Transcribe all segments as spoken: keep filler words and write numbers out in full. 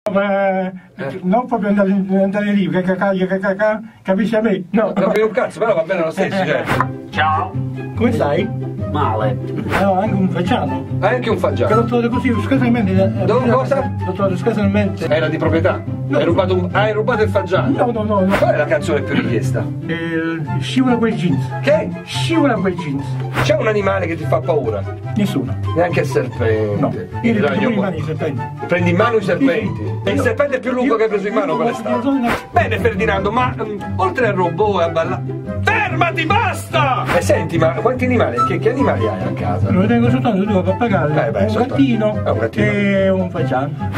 Ma eh. non proprio andare, andare lì, che cacca, che cacca, capisci a me? No. Non capisco un cazzo, però va bene lo stesso, cioè. Ciao. Come stai? Male. No, anche un facciano. Anche un Che fagiano. l'ho trovato così, scasalmente. Dove cosa? L'ho trovato scasalmente. Era di proprietà? No. Hai rubato, un... Hai rubato il fagiano? No, no, no, no. Qual è la canzone più richiesta? Eh, scivola quel jeans. Che? Scivola quel jeans. C'è un animale che ti fa paura? Nessuno. Neanche il serpente. No. Il Io ragno- li mani i serpenti. Prendi in mano i serpenti? Sì, sì. E il serpente più lungo Io- che hai preso in mano io- qual è io- stato? io- Bene Ferdinando, ma um, oltre al robot e a ballare... Fermati, basta! E senti, ma quanti animali, che, che animali hai a casa? Lo tengo soltanto due pappagalli, Eh, beh, un soltanto- gattino, eh, un gattino. e un fagiano.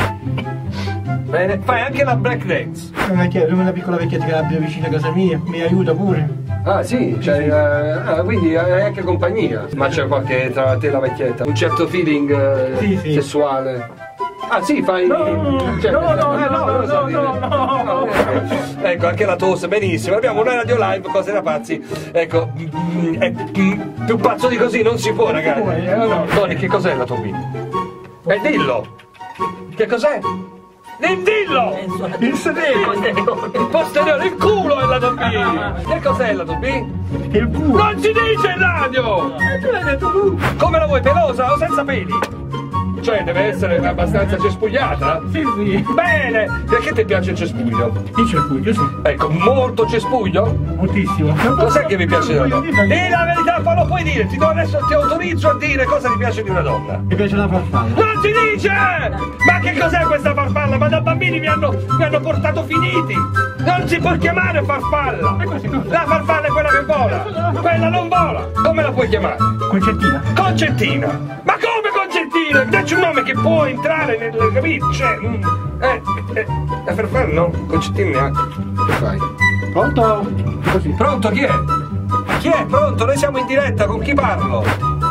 Bene, fai anche la break dance. Una, una piccola vecchietta che abita vicino a casa mia, mi aiuta pure. Ah sì, cioè, eh, ah, quindi hai anche compagnia. Ma c'è qualche tra te e la vecchietta? Un certo feeling eh, Sì, sì. sessuale? Ah sì, fai... No, cioè, no, no, eh, no, lo so no, dire. no, no. eh, eh. Ecco, anche la tosse, benissimo. Abbiamo una radio live, cose da pazzi. Ecco, mm, eh, mm, più pazzo di così non si può, ragazzi. Eh, no. Tony, che cos'è la tua B? Eh, dillo! Che cos'è? Eh, dillo! Il sedere! Il posteriore, il culo è la tua B! Che cos'è la tua B? Il culo. Non si dice in radio! Tu l'hai detto tu. Come la vuoi, pelosa o senza peli? Cioè, deve essere abbastanza cespugliata? Sì, sì. Bene! Perché ti piace il cespuglio? Il circuito, sì. Ecco, molto cespuglio? Moltissimo. Cos'è che mi piace della donna? Dì la verità, poi lo puoi dire! Ti do adesso, ti autorizzo a dire cosa ti piace di una donna! Mi piace la farfalla. Non si dice! Ma che cos'è questa farfalla? Ma da bambini mi hanno, mi hanno portato finiti! Non si può chiamare farfalla! La farfalla è quella che vola! Quella non vola! Come la puoi chiamare? Concettina. Concettina! Ma come Concettina? Dacci un nome che può entrare nel... capito? Cioè... mm, Eh... eh la farfalla no? Concettina neanche. Che fai? Pronto? Così. Pronto, chi è? Chi è? Pronto? Noi siamo in diretta, con chi parlo?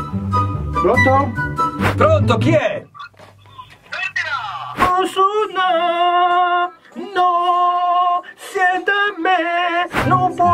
Pronto? Pronto, chi è? Osuna, no, siete a me, non può